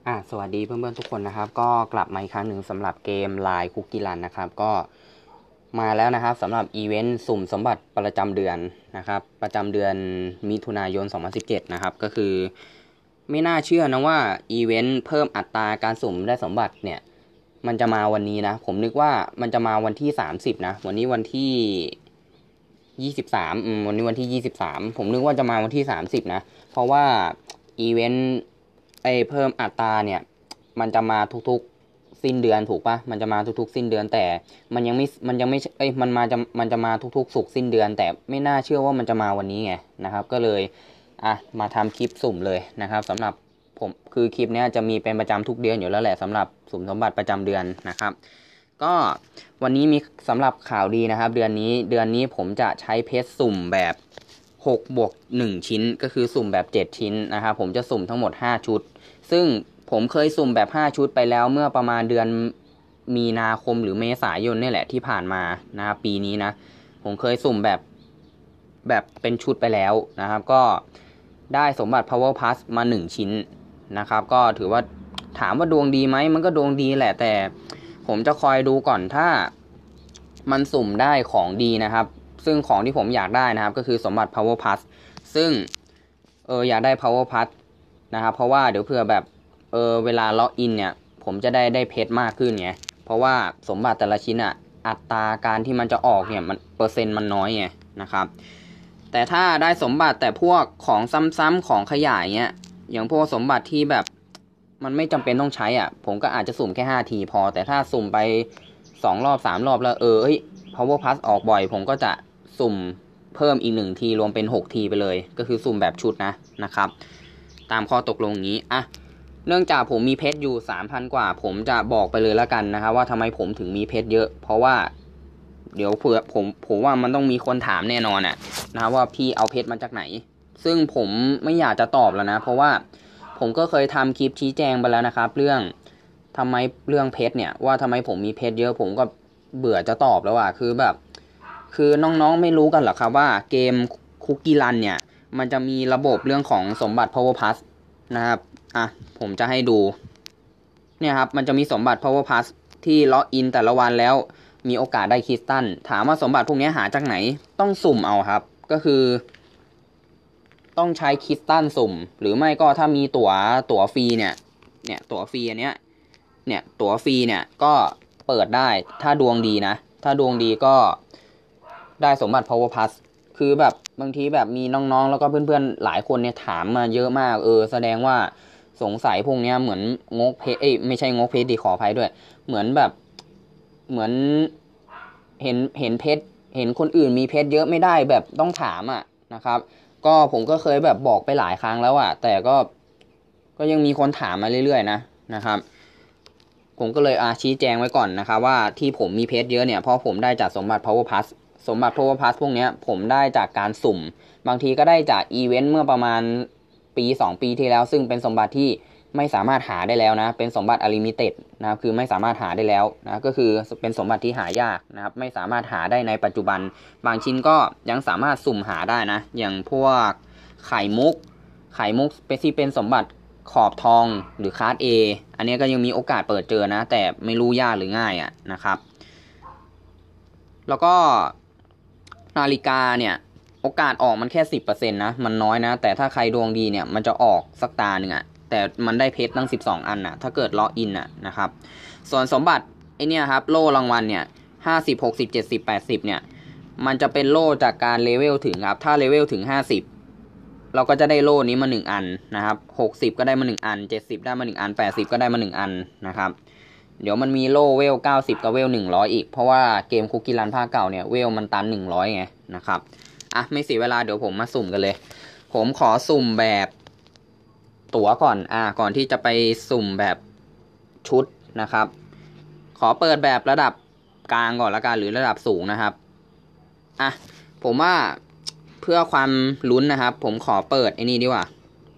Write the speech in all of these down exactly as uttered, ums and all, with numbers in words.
อ่ะสวัสดีเพื่อนๆทุกคนนะครับก็กลับมาอีกครั้งหนึ่งสำหรับเกม ไลน์ Cookie Run นะครับก็มาแล้วนะครับสำหรับอีเวนต์สุ่มสมบัติประจำเดือนนะครับประจำเดือนมิถุนายนสองพันสิบเจ็ดนะครับก็คือไม่น่าเชื่อนะว่าอีเวนต์เพิ่มอัตราการสุ่มได้สมบัติเนี่ยมันจะมาวันนี้นะผมนึกว่ามันจะมาวันที่สามสิบนะวันนี้วันที่ยี่สิบสามอืมวันนี้วันที่ยี่สิบสามผมนึกว่าจะมาวันที่สามสิบนะเพราะว่าอีเวนต์ไอเพิ่มอัตราเนี่ยมันจะมาทุกๆสิ้นเดือนถูกปะมันจะมาทุกๆสิ้นเดือนแต่มันยังไม่มันยังไม่เอ้ยมันมาจะมันจะมาทุกๆศุกร์สิ้นเดือนแต่ไม่น่าเชื่อว่ามันจะมาวันนี้ไงนะครับก็เลยอ่ะมาทำคลิปสุ่มเลยนะครับสำหรับผมคือคลิปนี้จะมีเป็นประจำทุกเดือนอยู่แล้วแหละสำหรับสุ่มสมบัติประจำเดือนนะครับก็วันนี้มีสำหรับข่าวดีนะครับเดือนนี้เดือนนี้ผมจะใช้เพชรสุ่มแบบหกบวกหนึ่งชิ้นก็คือสุ่มแบบเจ็ดชิ้นนะครับผมจะสุ่มทั้งหมดห้าชุดซึ่งผมเคยสุ่มแบบห้าชุดไปแล้วเมื่อประมาณเดือนมีนาคมหรือเมษายนนี่แหละที่ผ่านมานะครับปีนี้นะผมเคยสุ่มแบบแบบเป็นชุดไปแล้วนะครับก็ได้สมบัติ Power Pass มาหนึ่งชิ้นนะครับก็ถือว่าถามว่าดวงดีไหมมันก็ดวงดีแหละแต่ผมจะคอยดูก่อนถ้ามันสุ่มได้ของดีนะครับซึ่งของที่ผมอยากได้นะครับก็คือสมบัติ Power Pass ซึ่งเอออยากได้ Power Pass นะครับเพราะว่าเดี๋ยวเผื่อแบบเออเวลาล็อกอินเนี่ยผมจะได้ได้เพชรมากขึ้นไงเพราะว่าสมบัติแต่ละชิ้นอ่ะอัตราการที่มันจะออกเนี่ยมันเปอร์เซ็นต์มันน้อยไงนะครับแต่ถ้าได้สมบัติแต่พวกของซ้ำๆของขยายเงี้ยอย่างพวกสมบัติที่แบบมันไม่จำเป็นต้องใช้อ่ะผมก็อาจจะสุ่มแค่ห้าทีพอแต่ถ้าสุ่มไปสองรอบสามรอบแล้วเออเอ้ย Power Pass ออกบ่อยผมก็จะสุ่มเพิ่มอีกหนึ่งทีรวมเป็นหกทีไปเลยก็คือสุ่มแบบชุดนะนะครับตามข้อตกลงนี้อ่ะเนื่องจากผมมีเพชรอยู่ สามพัน กว่าผมจะบอกไปเลยแล้วกันนะครับว่าทำไมผมถึงมีเพชรเยอะเพราะว่าเดี๋ยวเผื่อผมผมว่ามันต้องมีคนถามแน่นอนอ่ะนะว่าพี่เอาเพชรมาจากไหนซึ่งผมไม่อยากจะตอบแล้วนะเพราะว่าผมก็เคยทำคลิปชี้แจงไปแล้วนะครับเรื่องทำไมเรื่องเพชรเนี่ยว่าทำไมผมมีเพชรเยอะผมก็เบื่อจะตอบแล้วอ่ะคือแบบคือน้องๆไม่รู้กันหรอครับว่าเกมคุกกี้รันเนี่ยมันจะมีระบบเรื่องของสมบัติ Power Pass นะครับอ่ะผมจะให้ดูเนี่ยครับมันจะมีสมบัติ Power Pass ที่ล็อกอินแต่ละวันแล้วมีโอกาสได้คริสตัลถามว่าสมบัติพวกนี้หาจากไหนต้องสุ่มเอาครับก็คือต้องใช้คริสตัลสุ่มหรือไม่ก็ถ้ามีตั๋วตั๋วฟรีเนี่ยเนี่ยตั๋วฟรีอันเนี้ยเนี่ยตั๋วฟรีเนี่ยก็เปิดได้ถ้าดวงดีนะถ้าดวงดีก็ได้สมบัติ Power Pass คือแบบบางทีแบบมีน้องๆแล้วก็เพื่อนๆหลายคนเนี่ยถามมาเยอะมากเออแสดงว่าสงสัยพวกเนี้ยเหมือนงกเพชรเอ้ยไม่ใช่งกเพชรดิขออภัยด้วยเหมือนแบบเหมือนเห็นเห็นเพชรเห็นคนอื่นมีเพชรเยอะไม่ได้แบบต้องถามอ่ะนะครับก็ผมก็เคยแบบบอกไปหลายครั้งแล้วอ่ะแต่ก็ก็ยังมีคนถามมาเรื่อยๆนะนะครับผมก็เลยอาชี้แจงไว้ก่อนนะครับว่าที่ผมมีเพชรเยอะเนี่ยเพราะผมได้จากสมบัติ Power Pass สมบัติ Power Pass พวกนี้ผมได้จากการสุ่มบางทีก็ได้จากอีเวนต์เมื่อประมาณปีสองปีที่แล้วซึ่งเป็นสมบัติที่ไม่สามารถหาได้แล้วนะเป็นสมบัติอลิมิเต็ดนะครับคือไม่สามารถหาได้แล้วนะก็คือเป็นสมบัติที่หายากนะครับไม่สามารถหาได้ในปัจจุบันบางชิ้นก็ยังสามารถสุ่มหาได้นะอย่างพวกไข่มุกไข่มุกเป็นที่เป็นสมบัติขอบทองหรือคาร์ด A อันนี้ก็ยังมีโอกาสเปิดเจอนะแต่ไม่รู้ยากหรือง่ายอ่ะนะครับแล้วก็นาฬิกาเนี่ยโอกาสออกมันแค่ สิบเปอร์เซ็นต์ นะมันน้อยนะแต่ถ้าใครดวงดีเนี่ยมันจะออกสักตาหนึ่งอ่ะแต่มันได้เพชรตั้งสิบสองอันน่ะถ้าเกิดล็อกอินน่ะนะครับส่วนสมบัติไอเนี่ยครับโล่รางวัลเนี่ยห้าสิบ หกสิบ เจ็ดสิบ แปดสิบเนี่ยมันจะเป็นโล่จากการเลเวลถึงครับถ้าเลเวลถึงห้าสิบเราก็จะได้โล่นี้มาหนึ่งอันนะครับหกสิบก็ได้มาหนึ่งอันเจ็ดสิบได้มาหนึ่งอันแปดสิบก็ได้มาหนึ่งอันนะครับเดี๋ยวมันมีโล่เวลเก้าสิบกับเวลหนึ่งร้อยอีกเพราะว่าเกมคุกกี้รันภาคเก่าเนี่ยเวลมันตันหนึ่งร้อยไงนะครับอ่ะไม่เสียเวลาเดี๋ยวผมมาสุ่มกันเลยผมขอสุ่มแบบตั๋วก่อนอ่ะก่อนที่จะไปสุ่มแบบชุดนะครับขอเปิดแบบระดับกลางก่อนละกันหรือระดับสูงนะครับอ่ะผมว่าเพื่อความลุ้นนะครับผมขอเปิดไอ้นี่ดีกว่า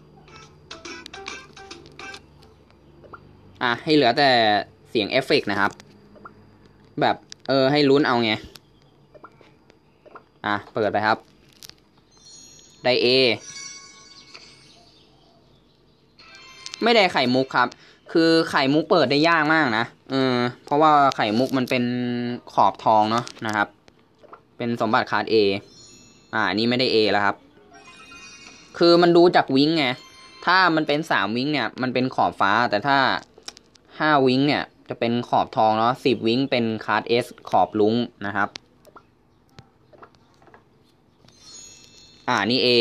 อ่ะให้เหลือแต่เสียงเอฟเฟกต์นะครับแบบเออให้ลุ้นเอาไงอ่ะเปิดไปครับได้ A ไม่ได้ไข่มุกครับคือไข่มุกเปิดได้ยากมากนะเออเพราะว่าไข่มุกมันเป็นขอบทองเนาะนะครับเป็นสมบัติคาร์ด A อ่านี่ไม่ได้ A แล้วครับคือมันดูจากวิงไงถ้ามันเป็นสามวิงเนี่ยมันเป็นขอบฟ้าแต่ถ้าห้าวิงเนี่ยจะเป็นขอบทองเนาะสิบวิงเป็นคาร์ด S ขอบลุ้งนะครับอ่านี่ A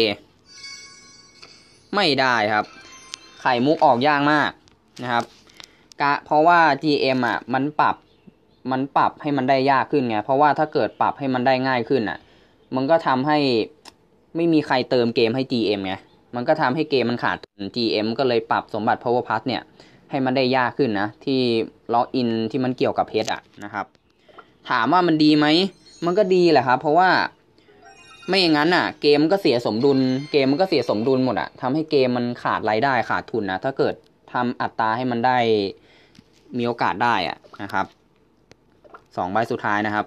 ไม่ได้ครับไข่มุกออกยากมากนะครับกะเพราะว่า จี เอ็ม อ่ะมันปรับมันปรับให้มันได้ยากขึ้นไงเพราะว่าถ้าเกิดปรับให้มันได้ง่ายขึ้นอ่ะมันก็ทำให้ไม่มีใครเติมเกมให้ จี เอ็ม ไงมันก็ทำให้เกมมันขาด จี เอ็ม ก็เลยปรับสมบัติ Power Plus เนี่ยให้มันได้ยากขึ้นนะที่ล็อกอินที่มันเกี่ยวกับเพชรอ่ะนะครับถามว่ามันดีไหมมันก็ดีแหละครับเพราะว่าไม่อย่างนั้นอ่ะเกมมันก็เสียสมดุลเกมมันก็เสียสมดุลหมดอ่ะทำให้เกมมันขาดรายได้ขาดทุนนะถ้าเกิดทำอัตราให้มันได้มีโอกาสได้อ่ะนะครับสองใบสุดท้ายนะครับ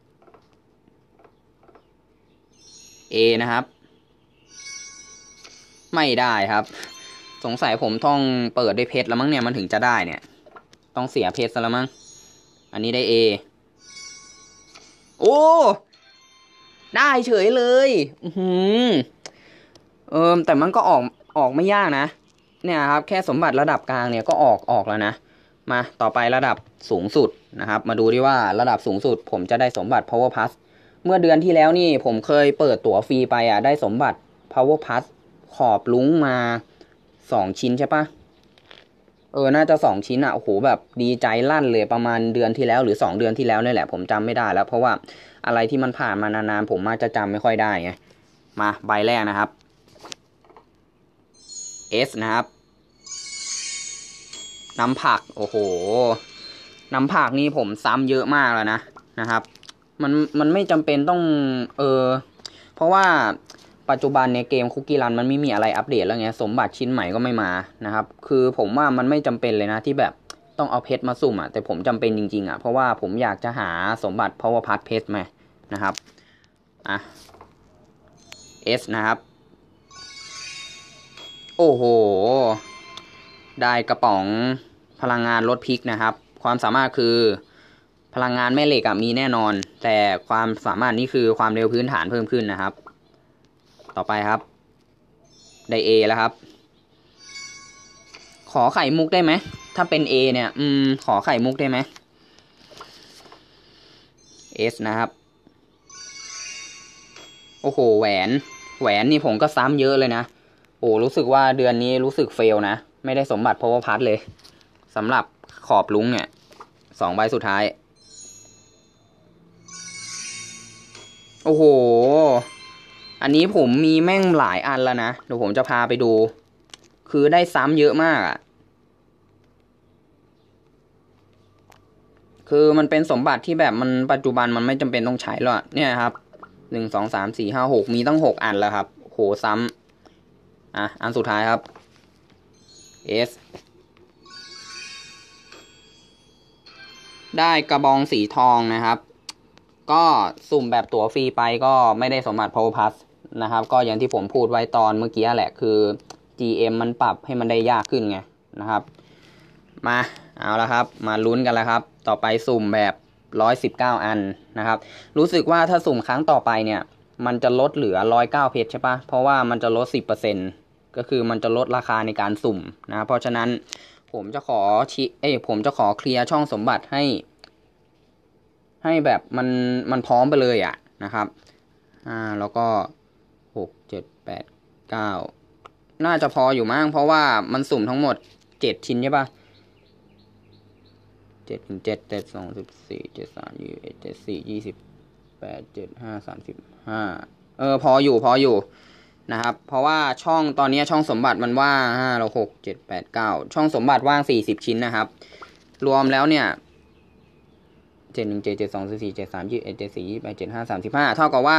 A นะครับไม่ได้ครับสงสัยผมต้องเปิดด้วยเพชรแล้วมั้งเนี่ยมันถึงจะได้เนี่ยต้องเสียเพชรซะแล้วมั้งอันนี้ได้ A โอ้ได้เฉยเลยอือหือเออแต่มันก็ออกออกไม่ยากนะเนี่ยครับแค่สมบัติระดับกลางเนี่ยก็ออกออกแล้วนะมาต่อไประดับสูงสุดนะครับมาดูดิว่าระดับสูงสุดผมจะได้สมบัติ Power Plus เมื่อเดือนที่แล้วนี่ผมเคยเปิดตั๋วฟรีไปอ่ะได้สมบัติ Power Plus ขอบลุ้งมาสองชิ้นใช่ปะเออน่าจะสองชิ้นอ่ะโอ้โหแบบดีใจลั่นเลยประมาณเดือนที่แล้วหรือสองเดือนที่แล้วนี่แหละผมจำไม่ได้แล้วเพราะว่าอะไรที่มันผ่านมานานๆผมมักจะจำไม่ค่อยได้ไงมาใบแรกนะครับ S นะครับน้ำผักโอ้โหน้ำผักนี่ผมซ้ำเยอะมากแล้วนะนะครับมันมันไม่จำเป็นต้องเออเพราะว่าปัจจุบันเนี่ยเกมคุกกี้รันมันไม่มีอะไรอัปเดตแล้วไงสมบัติชิ้นใหม่ก็ไม่มานะครับคือผมว่ามันไม่จำเป็นเลยนะที่แบบต้องเอาเพชรมาสุ่มอ่ะแต่ผมจำเป็นจริงๆอ่ะเพราะว่าผมอยากจะหาสมบัติ Power Plus เพชรมานะครับอ่ะ S นะครับโอ้โหได้กระป๋องพลังงานลดพิกนะครับความสามารถคือพลังงานแม่เหล็กมีแน่นอนแต่ความสามารถนี้คือความเร็วพื้นฐานเพิ่มขึ้นนะครับต่อไปครับได้ A แล้วครับขอไข่มุกได้ไหมถ้าเป็น A เนี่ยอืมขอไข่มุกได้ไหม S นะครับโอ้โหแหวนแหวนนี่ผมก็ซ้ำเยอะเลยนะโอ้รู้สึกว่าเดือนนี้รู้สึกเฟลนะไม่ได้สมบัติ Power Plus เลยสำหรับขอบลุ้งเนี่ยสองใบสุดท้ายโอ้โหอันนี้ผมมีแม่งหลายอันแล้วนะเดี๋ยวผมจะพาไปดูคือได้ซ้ำเยอะมากอ่ะคือมันเป็นสมบัติที่แบบมันปัจจุบันมันไม่จำเป็นต้องใช้แล้วเนี่ยครับหนึ่งสองสามสี่ห้าหกมีตั้งหกอันแล้วครับโหซ้ำอ่ะอันสุดท้ายครับ S ได้กระบองสีทองนะครับก็สุ่มแบบตั๋วฟรีไปก็ไม่ได้สมบัติ Power Plus นะครับก็อย่างที่ผมพูดไว้ตอนเมื่อกี้แหละคือ จี เอ็ม มันปรับให้มันได้ยากขึ้นไงนะครับมาเอาละครับมาลุ้นกันแล้วครับต่อไปสุ่มแบบหนึ่งร้อยสิบเก้าอันนะครับรู้สึกว่าถ้าสุ่มครั้งต่อไปเนี่ยมันจะลดเหลือหนึ่งร้อยเก้าเพชรใช่ปะเพราะว่ามันจะลด สิบเปอร์เซ็นต์ ก็คือมันจะลดราคาในการสุ่มนะเพราะฉะนั้นผมจะขอชิเอ้ยผมจะขอเคลียร์ช่องสมบัติให้ให้แบบมันมันพร้อมไปเลยอ่ะนะครับอ่าแล้วก็หกเจ็ดแปดเก้าน่าจะพออยู่มั้งเพราะว่ามันสุ่มทั้งหมดเจ็ดชิ้นใช่ปะเจ็ดถึงเจ็ดเจ็ดสองสิบสี่เจ็ดสามยี่สิบเอ็ดเจ็ดสี่ยี่สิบแปดเจ็ดห้าสามสิบห้าเออพออยู่พออยู่นะครับเพราะว่าช่องตอนนี้ช่องสมบัติมันว่างห้าเราหกเจ็ดแปดเก้าช่องสมบัติว่างสี่สิบชิ้นนะครับรวมแล้วเนี่ยเจ็ดหนึ่งเจ็ดเจ็ดสองสี่เจ็ดสามยี่สิบเอ็ดเจ็ดสี่ยี่สิบแปดเจ็ดห้าสามสิบห้าเท่ากับว่า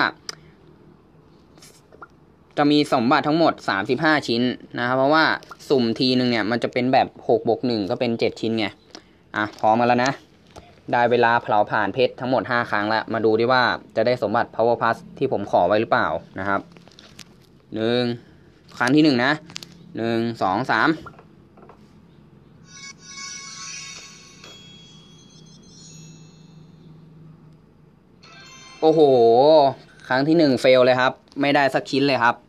จะมีสมบัติทั้งหมดสามสิบห้าชิ้นนะครับเพราะว่าสุ่มทีนึงเนี่ยมันจะเป็นแบบหกบวกหนึ่งก็เป็นเจ็ดชิ้นไงอ่ะพร้อมมาแล้วนะได้เวลาเผาผ่านเพชรทั้งหมดห้าครั้งแล้วมาดูดิว่าจะได้สมบัติ Power Plus ที่ผมขอไว้หรือเปล่านะครับหนึ่งครั้งที่หนึ่งนะหนึ่งสองสามโอ้โหครั้งที่หนึ่งเฟลเลยครับไม่ได้สักชิ้นเลยครับ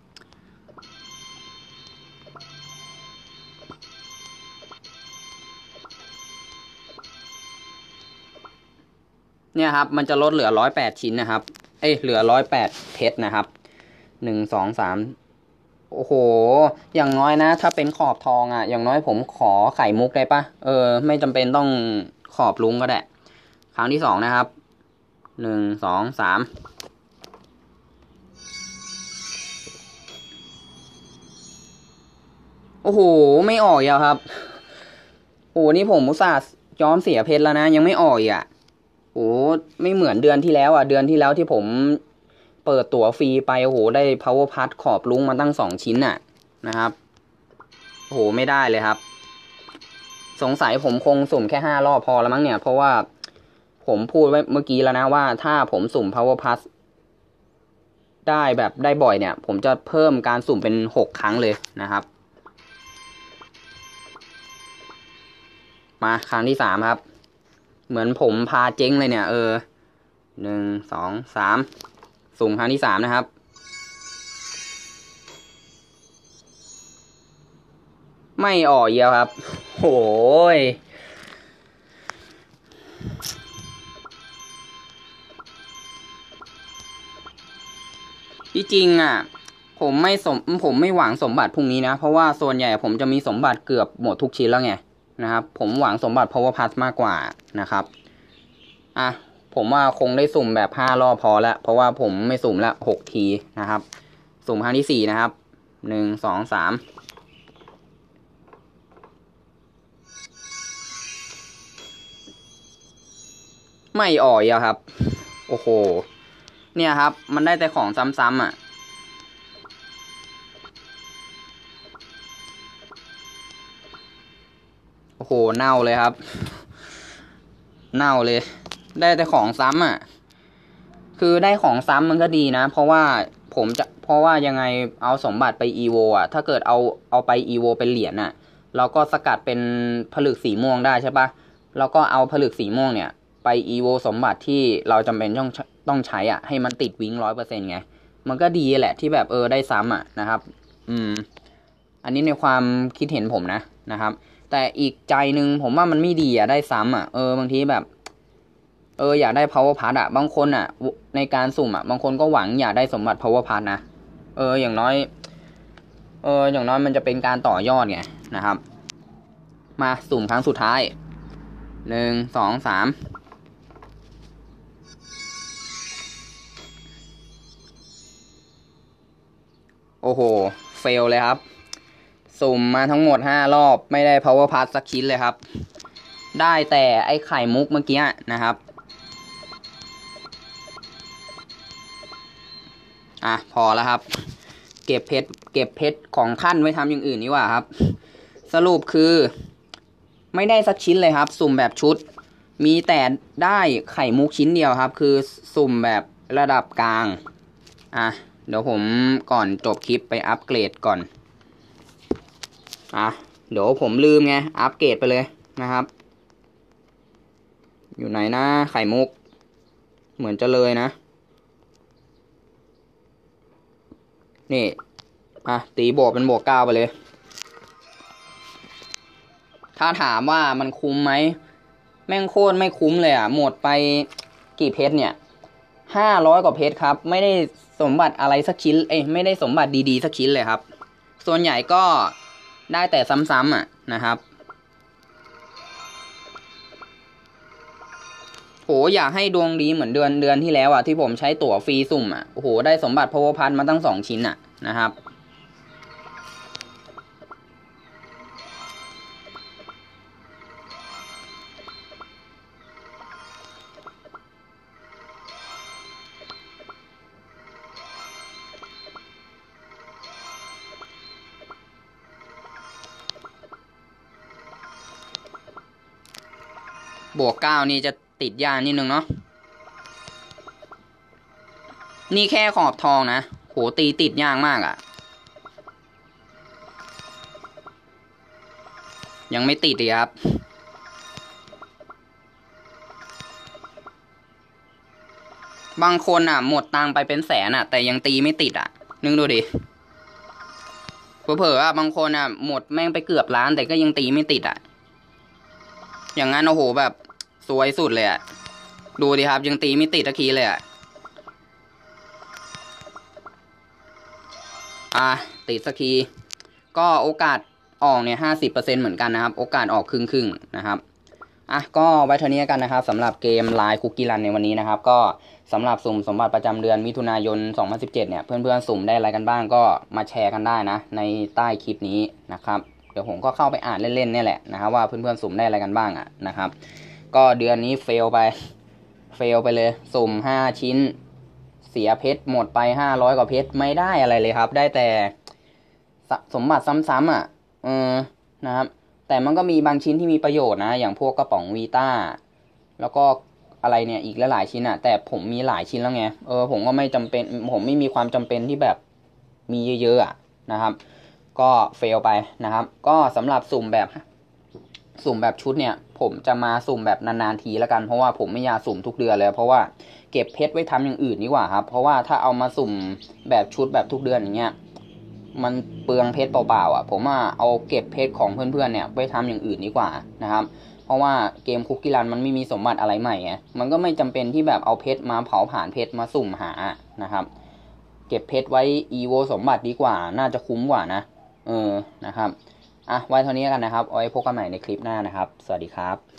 เนี่ยครับมันจะลดเหลือร้อยแปดชิ้นนะครับเอ้ยเหลือร้อยแปดเพชรนะครับหนึ่งสองสามโอ้โหอย่างน้อยนะถ้าเป็นขอบทองอ่ะอย่างน้อยผมขอไข่มุกได้ปะเออไม่จำเป็นต้องขอบลุงก็ได้ครั้งที่สองนะครับหนึ่งสองสามโอ้โหไม่ออกอีกครับโอ้นี่ผมอุตส่าห์ย้อมเสียเพชรแล้วนะยังไม่ออกอีกอ่ะโอ้ไม่เหมือนเดือนที่แล้วอ่ะเดือนที่แล้วที่ผมเปิดตั๋วฟรีไปโอ้โหได้ power pass ขอบลุงมาตั้งสองชิ้นน่ะนะครับโอ้โหไม่ได้เลยครับสงสัยผมคงสุ่มแค่ห้ารอบพอแล้วมั้งเนี่ยเพราะว่าผมพูดไว้เมื่อกี้แล้วนะว่าถ้าผมสุ่ม power pass ได้แบบได้บ่อยเนี่ยผมจะเพิ่มการสุ่มเป็นหกครั้งเลยนะครับมาครั้งที่สามครับเหมือนผมพาเจ๊งเลยเนี่ยเออหนึ่งสองสามสุ่มครั้งที่สามนะครับไม่ออกเยอะครับโอ้ยที่จริงอ่ะผมไม่สมผมไม่หวังสมบัติพรุ่งนี้นะเพราะว่าส่วนใหญ่ผมจะมีสมบัติเกือบหมดทุกชิ้นแล้วไงนะครับผมหวังสมบัติ power pass มากกว่านะครับอ่ะผมว่าคงได้สุ่มแบบห้ารอบพอแล้วเพราะว่าผมไม่สุ่มละหกทีนะครับสุ่มครั้งที่สี่นะครับหนึ่งสองสามไม่อ่อยอะครับโอ้โหเนี่ยครับมันได้แต่ของซ้ำๆอ่ะโอ้โหเน่าเลยครับเน่าเลยได้แต่ของซ้ำอ่ะคือได้ของซ้ำมันก็ดีนะเพราะว่าผมจะเพราะว่ายังไงเอาสมบัติไปอีโวอ่ะถ้าเกิดเอาเอาไปอีโวเป็นเหรียญอ่ะเราก็สกัดเป็นผลึกสีม่วงได้ใช่ปะแล้วก็เอาผลึกสีม่วงเนี่ยไปอีโวสมบัติที่เราจำเป็นต้องต้องใช้อ่ะให้มันติดวิ้งร้อยเปอร์เซ็นต์ไงมันก็ดีแหละที่แบบเออได้ซ้ำอ่ะนะครับอืมอันนี้ในความคิดเห็นผมนะนะครับแต่อีกใจหนึ่งผมว่ามันไม่ดีอ่ะได้ซ้ำอ่ะเออบางทีแบบเอออยากได้ power pass อ่ะบางคนอ่ะในการสุ่มอ่ะบางคนก็หวังอยากได้สมบัติ power pass นะเอออย่างน้อยเอออย่างน้อยมันจะเป็นการต่อยอดไงนะครับมาสุ่มครั้งสุดท้ายหนึ่งสองสามโอ้โหเฟลเลยครับสุ่มมาทั้งหมดห้ารอบไม่ได้ power pass สักชิ้นเลยครับได้แต่ไอ้ไข่มุกเมื่อกี้นะครับอ่ะพอแล้วครับเก็บเพชรเก็บเพชรของขั้นไว้ทำอย่างอื่นดีกว่าครับสรุปคือไม่ได้สักชิ้นเลยครับสุ่มแบบชุดมีแต่ได้ไข่มุกชิ้นเดียวครับคือสุ่มแบบระดับกลางอ่ะเดี๋ยวผมก่อนจบคลิปไปอัปเกรดก่อนอ่ะเดี๋ยวผมลืมไงอัปเกรดไปเลยนะครับอยู่ไหนนะไข่มุกเหมือนจะเลยนะนี่อ่ะตีบวกเป็นบวกเก้าไปเลยถ้าถามว่ามันคุ้มไหมแม่งโคตรไม่คุ้มเลยอ่ะหมดไปกี่เพชรเนี่ยห้าร้อยกว่าเพชรครับไม่ได้สมบัติอะไรสักชิ้นเอ้ยไม่ได้สมบัติดีๆสักชิ้นเลยครับส่วนใหญ่ก็ได้แต่ซ้ำๆอ่ะนะครับโหอยากให้ดวงดีเหมือนเดือนเดือนที่แล้วอ่ะที่ผมใช้ตั๋วฟรีสุ่มอ่ะโอ้โหได้สมบัติ power pass มาตั้งสองชิ้นอ่ะนะครับบวกเก้านี่จะติดยากนิดนึงเนาะนี่แค่ขอบทองนะโหตีติดยากมากอ่ะยังไม่ติดเลยครับบางคนอ่ะหมดตังไปเป็นแสนอ่ะแต่ยังตีไม่ติดอ่ะนึกดูดิเผลอๆอ่ะบางคนอ่ะหมดแม่งไปเกือบล้านแต่ก็ยังตีไม่ติดอ่ะอย่างงั้นโอ้โหแบบสวยสุดเลยอ่ะดูดิครับยังตีไม่ติดตะกี้เลยอ่ะอ่ะติดสักทีก็โอกาสออกเนี่ยห้าสิบเปอร์เซ็นต์เหมือนกันนะครับโอกาสออกครึ่งครึ่งนะครับอ่ะก็ไว้เท่านี้กันนะครับสำหรับเกมไลน์คุกกี้รันในวันนี้นะครับก็สำหรับสุ่มสมบัติประจำเดือนมิถุนายนสองพันสิบเจ็ดเนี่ยเพื่อนๆสุ่มได้อะไรกันบ้างก็มาแชร์กันได้นะในใต้คลิปนี้นะครับเดี๋ยวผมก็เข้าไปอ่านเล่นๆเนี่ยแหละนะครับว่าเพื่อนๆสุ่มได้อะไรกันบ้างอ่ะนะครับก็เดือนนี้เฟลไปเฟลไปเลยสุ่มห้าชิ้นเสียเพชรหมดไปห้าร้อยกว่าเพชรไม่ได้อะไรเลยครับได้แต่สมบัติซ้ำๆอ่ะเออนะครับแต่มันก็มีบางชิ้นที่มีประโยชน์นะอย่างพวกกระป๋องวีต้าแล้วก็อะไรเนี่ยอีกหลายชิ้นอ่ะแต่ผมมีหลายชิ้นแล้วไงเออผมก็ไม่จำเป็นผมไม่มีความจำเป็นที่แบบมีเยอะๆอ่ะนะครับก็เฟลไปนะครับก็สำหรับสุ่มแบบสุ่มแบบชุดเนี่ยผมจะมาสุ่มแบบนานๆทีแล้วกันเพราะว่าผมไม่อยากสุ่มทุกเดือนเลยเพราะว่าเก็บเพชรไว้ทำอย่างอื่นดีกว่าครับเพราะว่าถ้าเอามาสุ่มแบบชุดแบบทุกเดือนอย่างเงี้ยมันเปลืองเพชรเปล่าๆอ่ะผมว่าเอาเก็บเพชรของเพื่อนๆเนี่ยไปทำอย่างอื่นดีกว่านะครับเพราะว่าเกมคุกกี้รันมันไม่มีสมบัติอะไรใหม่ไงมันก็ไม่จำเป็นที่แบบเอาเพชรมาเผาผ่านเพชรมาสุ่มหานะครับเก็บเพชรไว้อีโวสมบัติดีกว่าน่าจะคุ้มกว่านะเออนะครับอ่ะไว้เท่านี้กันนะครับเอาไว้พบกันใหม่ในคลิปหน้านะครับสวัสดีครับ